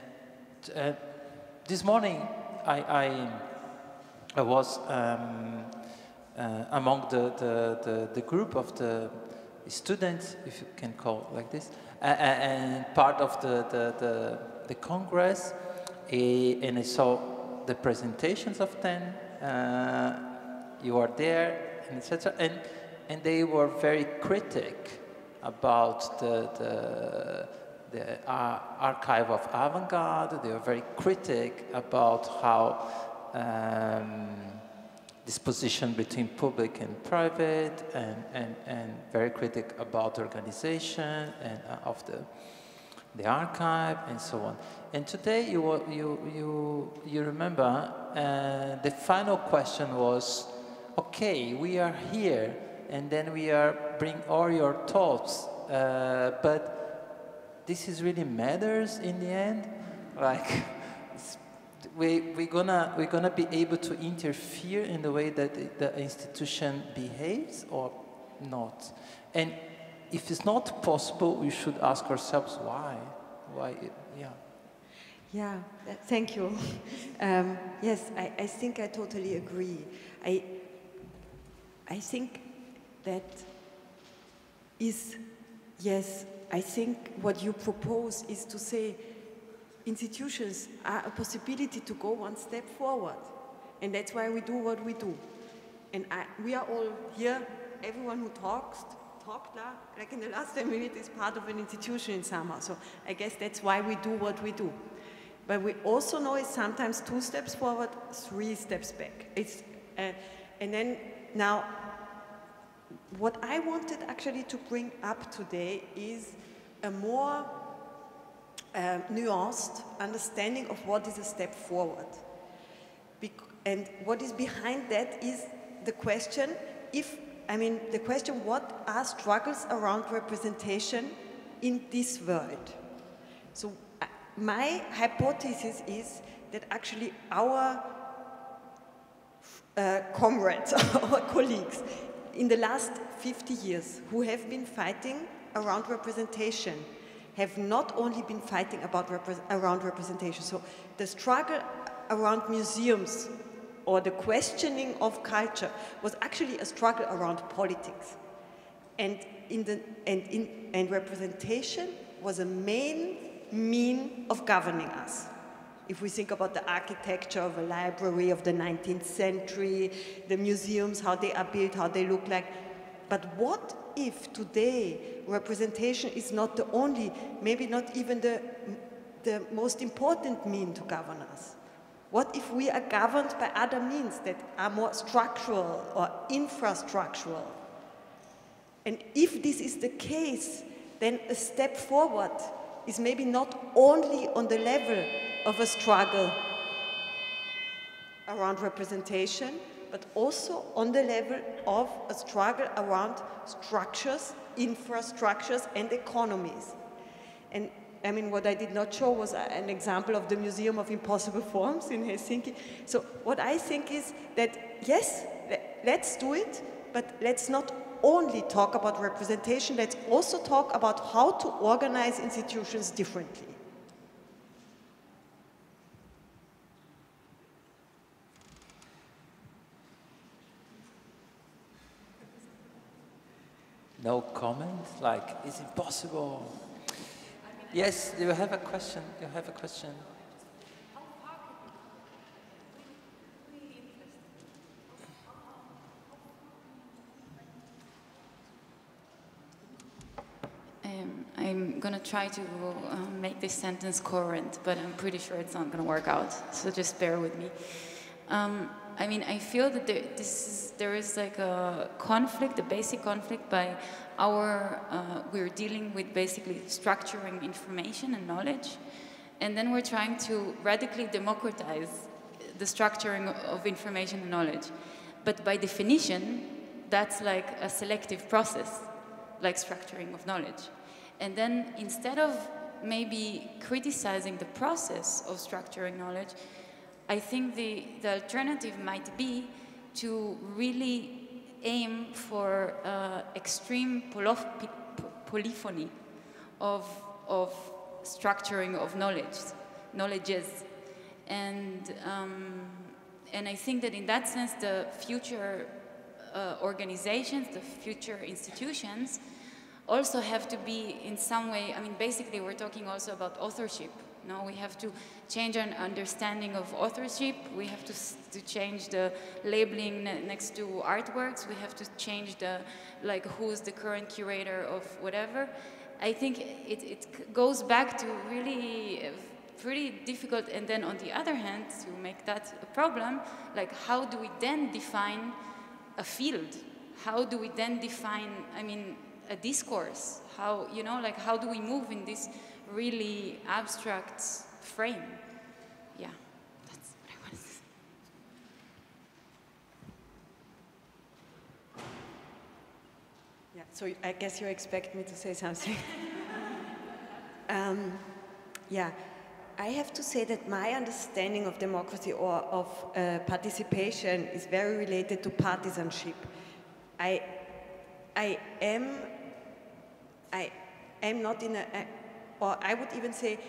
this morning I was among the group of the students, if you can call it like this, and part of the Congress, and I saw the presentations of them. You are there, and etc. And they were very critic about the archive of avant-garde. They were very critic about how this position between public and private, and very critic about the organization and of the archive and so on. And today you remember the final question was, okay, we are here, and then we are bring all your thoughts, but this is really matters in the end. Like we're gonna be able to interfere in the way that the institution behaves or not. And if it's not possible, we should ask ourselves why. Yeah. Yeah, thank you. Yes, I think I totally agree. I think that is, yes, I think what you propose is to say institutions are a possibility to go one step forward. And that's why we do what we do. And we are all here, everyone who talked like in the last 10 minutes is part of an institution in somehow. So I guess that's why we do what we do. But we also know it's sometimes 2 steps forward, 3 steps back. And then now, what I wanted actually to bring up today is a more nuanced understanding of what is a step forward. And what is behind that is the question, what are struggles around representation in this world? So my hypothesis is that actually our comrades, our colleagues, in the last 50 years who have been fighting around representation have not only been fighting around representation. So the struggle around museums or the questioning of culture was actually a struggle around politics. And representation was a main mean of governing us. If we think about the architecture of a library of the 19th century, the museums, how they are built, how they look like. But what if today representation is not the only, maybe not even the most important mean to govern us? What if we are governed by other means that are more structural or infrastructural? And if this is the case, then a step forward is maybe not only on the level of a struggle around representation, but also on the level of a struggle around structures, infrastructures, and economies. And I mean, what I did not show was an example of the Museum of Impossible Forms in Helsinki. So what I think is that, yes, let's do it, but let's not only talk about representation, let's also talk about how to organize institutions differently. No comment? Like, it's impossible. Yes, you have a question. You have a question. I'm going to try to make this sentence coherent, but I'm pretty sure it's not going to work out, so just bear with me. I mean, I feel that there is like a conflict, a basic conflict by we're dealing with basically structuring information and knowledge, and then we're trying to radically democratize the structuring of information and knowledge. But by definition, that's like a selective process, like structuring of knowledge. And then instead of maybe criticizing the process of structuring knowledge, I think the alternative might be to really aim for extreme polyphony of structuring of knowledges. And I think that in that sense, the future organizations, the future institutions also have to be in some way, I mean, basically we're talking also about authorship. No, we have to change our understanding of authorship. We have to change the labeling next to artworks. We have to change the, like, who's the current curator of whatever. I think it goes back to really pretty difficult. And then on the other hand, to make that a problem, like, how do we then define a field? How do we then define, I mean, a discourse? How, you know, like, how do we move in this really abstract frame? Yeah, that's what I want to say. Yeah, so I guess you expect me to say something. Yeah, I have to say that my understanding of democracy or of participation is very related to partisanship. I am not in or I would even say,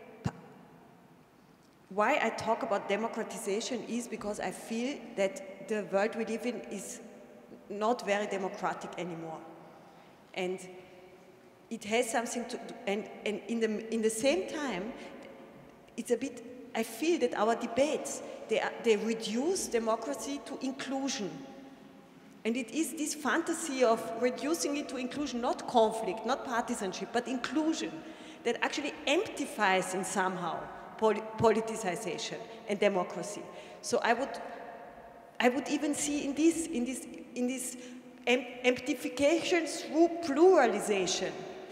why I talk about democratization is because I feel that the world we live in is not very democratic anymore. And it has something to do, and in the same time, it's a bit, I feel that our debates, they reduce democracy to inclusion. And it is this fantasy of reducing it to inclusion, not conflict, not partisanship, but inclusion, that actually amplifies in somehow politicization and democracy. So I would even see in this amplification through pluralization,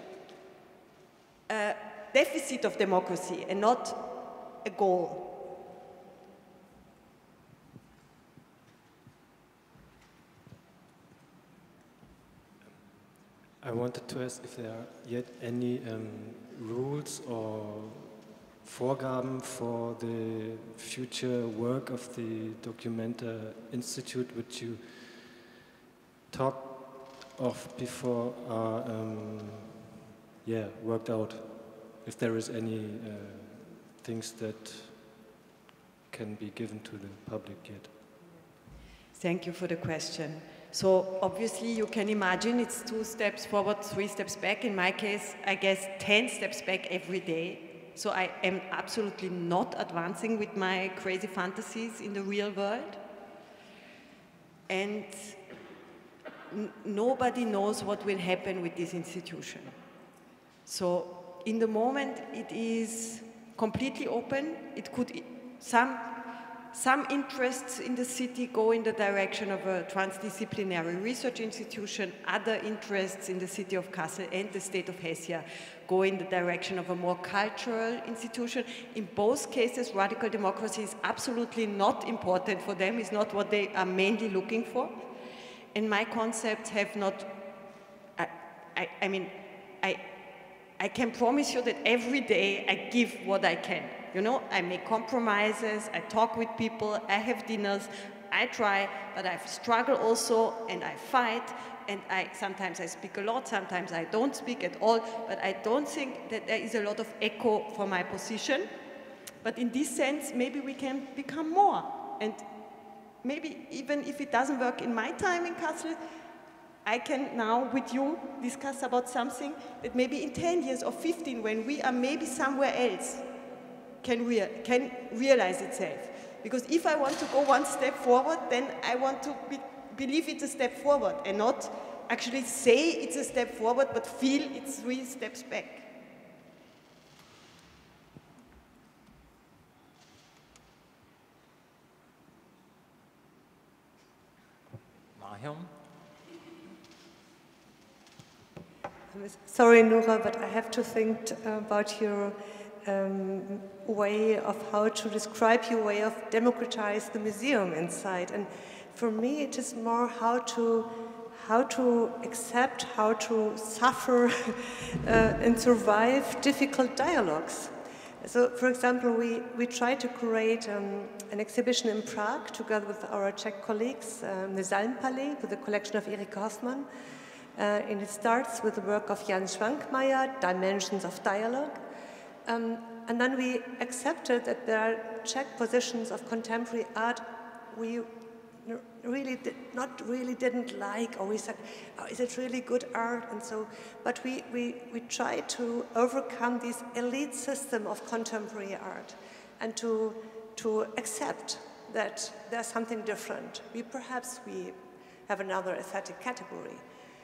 a deficit of democracy and not a goal. I wanted to ask if there are yet any rules or Vorgaben for the future work of the Documenta Institute, which you talked of before, are worked out. If there is any things that can be given to the public yet. Thank you for the question. So obviously you can imagine it's 2 steps forward, 3 steps back. In my case, I guess 10 steps back every day. So I am absolutely not advancing with my crazy fantasies in the real world. And nobody knows what will happen with this institution. So in the moment it is completely open. It could, some interests in the city go in the direction of a transdisciplinary research institution. Other interests in the city of Kassel and the state of Hesse go in the direction of a more cultural institution. In both cases, radical democracy is absolutely not important for them. It's not what they are mainly looking for. And my concepts have not, I mean, I can promise you that every day I give what I can. You know, I make compromises, I talk with people, I have dinners, I try, but I struggle also, and I fight, and sometimes I speak a lot, sometimes I don't speak at all, but I don't think that there is a lot of echo for my position. But in this sense, maybe we can become more. And maybe even if it doesn't work in my time in Kassel, I can now with you discuss about something that maybe in 10 years or 15, when we are maybe somewhere else, can realize itself. Because if I want to go 1 step forward, then I want to believe it's a step forward and not actually say it's a step forward, but feel it's 3 steps back. Hyun. Sorry, Nora, but I have to think about your way of how to describe your way of democratize the museum inside. And for me, it is more how to accept, how to suffer and survive difficult dialogues. So, for example, we tried to create an exhibition in Prague together with our Czech colleagues, the Salmpalais, with a collection of Erika Hoffmann. And it starts with the work of Jan Schwankmajer, Dimensions of Dialogue. And then we accepted that there are Czech positions of contemporary art we really didn't like, or we said, oh, is it really good art? And so, but we tried to overcome this elite system of contemporary art and to accept that there's something different. We have another aesthetic category.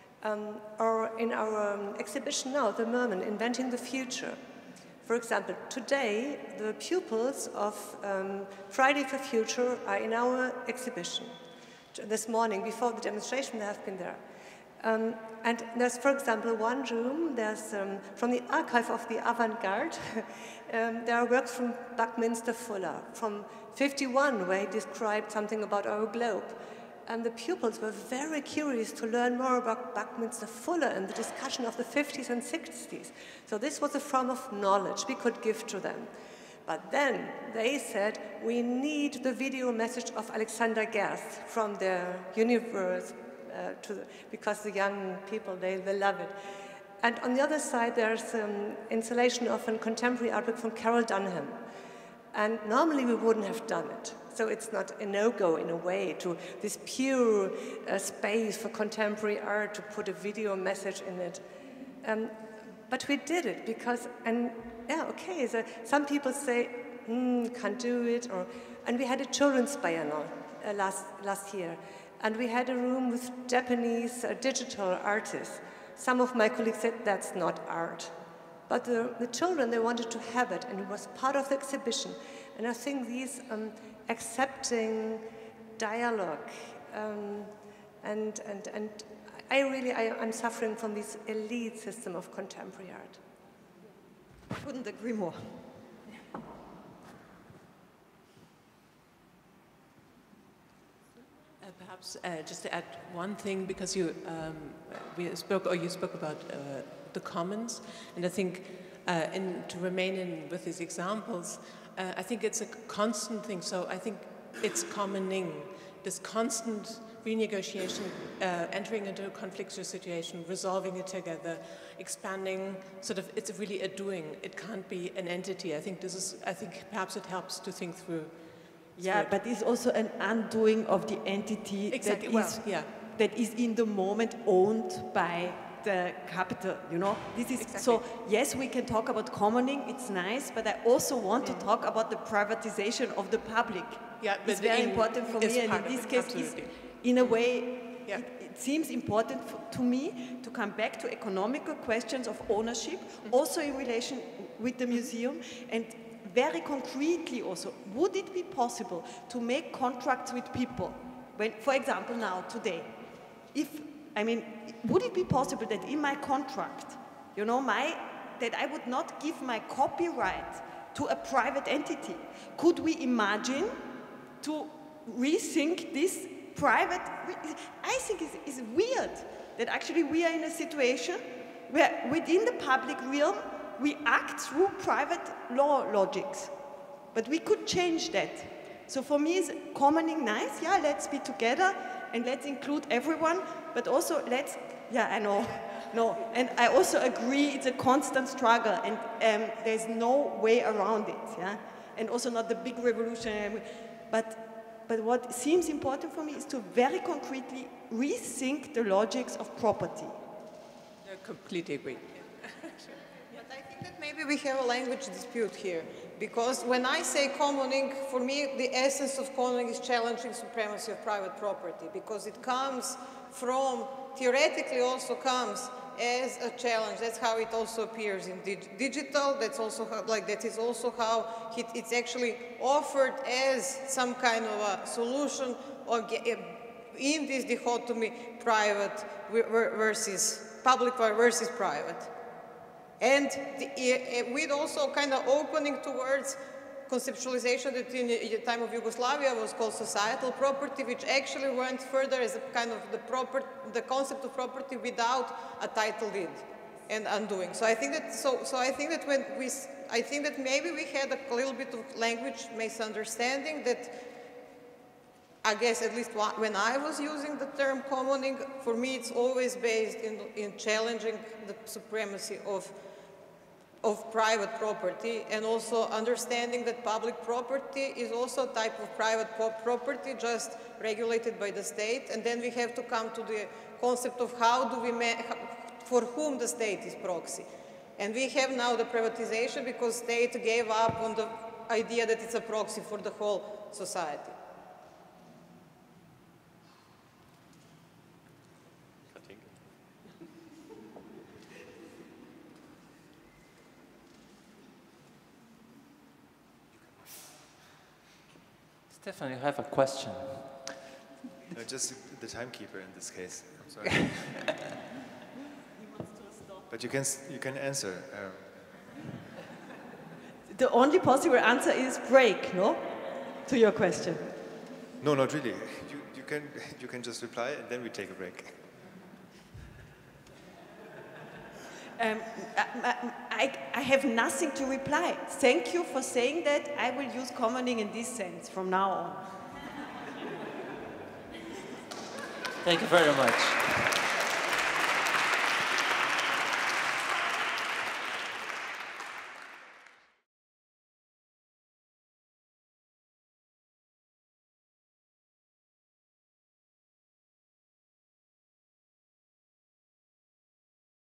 Or in our exhibition now, The Merman, Inventing the Future. For example, today, the pupils of Friday for Future are in our exhibition. This morning, before the demonstration, they have been there. And there's, for example, one room, there's, from the archive of the avant-garde, there are works from Buckminster Fuller, from 1951, where he described something about our globe. And the pupils were very curious to learn more about Buckminster Fuller and the discussion of the 50s and 60s. So this was a form of knowledge we could give to them. But then they said, we need the video message of Alexander Gerst from their universe, because the young people, they love it. And on the other side, there's an installation of a contemporary artwork from Carol Dunham. And normally we wouldn't have done it. So it's not a no-go in a way to this pure space for contemporary art to put a video message in it. But we did it because, and yeah, okay, so some people say, can't do it, and we had a children's biennial last year, and we had a room with Japanese digital artists. Some of my colleagues said that's not art. But the children, they wanted to have it, and it was part of the exhibition. And I think these accepting dialogue, and I'm suffering from this elite system of contemporary art. I couldn't agree more. Perhaps just to add one thing, because you spoke about the commons, and I think to remain with these examples, I think it's a constant thing. So I think it's commoning, this constant renegotiation, entering into a conflictual situation, resolving it together, expanding. Sort of, it's really a doing. It can't be an entity. I think perhaps it helps to think through. Yeah, but it's also an undoing of the entity exactly. that is in the moment owned by the capital, you know. This is exactly. So yes, we can talk about commoning, it's nice, but I also want to talk about the privatization of the public. Yeah, it's very important for me, and in this case, in a way, it seems important to me to come back to economical questions of ownership, also in relation with the museum, and very concretely also, would it be possible to make contracts with people? When, for example, now, today, would it be possible that in my contract, you know, that I would not give my copyright to a private entity? Could we imagine to rethink this private? I think it's weird that actually we are in a situation where within the public realm, we act through private law logics, but we could change that. So for me, is commoning nice? Yeah, let's be together and let's include everyone, but also I know, no, and I also agree it's a constant struggle, and there's no way around it, yeah, and also not the big revolution, but what seems important for me is to very concretely rethink the logics of property. I completely agree. That maybe we have a language dispute here, because when I say commoning, for me the essence of commoning is challenging supremacy of private property, because it comes from, theoretically also comes as a challenge. That's how it also appears in digital. That's also how, that is also how it's actually offered as some kind of a solution, or in this dichotomy, private versus public versus private. And with also kind of opening towards conceptualization that in the time of Yugoslavia was called societal property, which actually went further as a kind of the concept of property without a title deed and undoing. So I think that I think that maybe we had a little bit of language misunderstanding that, I guess at least when I was using the term commoning, for me it's always based in challenging the supremacy of private property, and also understanding that public property is also a type of private property, just regulated by the state. And then we have to come to the concept of how do we for whom the state is proxy. And we have now the privatization because state gave up on the idea that it's a proxy for the whole society. Stefan, you have a question. No, just the timekeeper in this case. I'm sorry. But you can answer. The only possible answer is break, no? To your question. No, not really. You can just reply and then we take a break. I have nothing to reply. Thank you for saying that. I will use commoning in this sense from now on. Thank you very much.